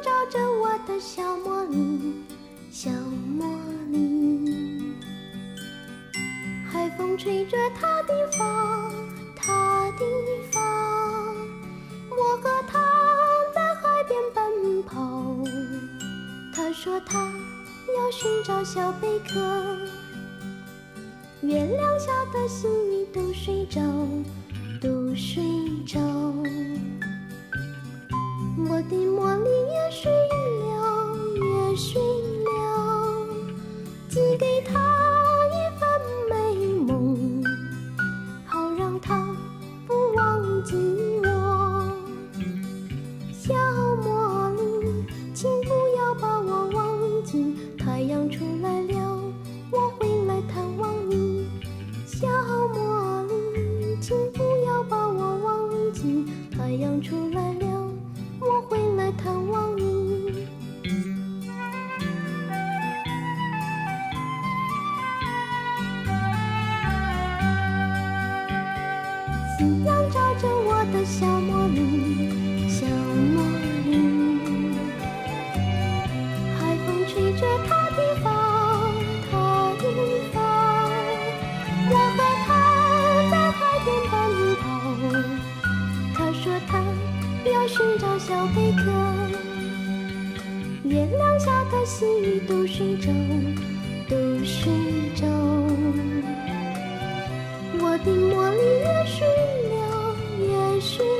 照着我的小茉莉，小茉莉。海风吹着她的发，她的发。我和她在海边奔跑，她说她要寻找小贝壳。月亮下的星鱼都睡着，都睡着。我的茉莉也睡了，也睡了，寄给她一份美梦，好让她不忘记我。小茉莉，请不要把我忘记，太阳出来了，我会来探望你。小茉莉，请不要把我忘记，太阳出来了，我会来探望你。夕阳照着我的小茉莉，小茉莉。海风吹着她的发，她的发。我和她在海边奔跑，她说她要寻找小贝壳。月亮下的星鱼都睡着，都睡着。我的茉莉也睡了，也睡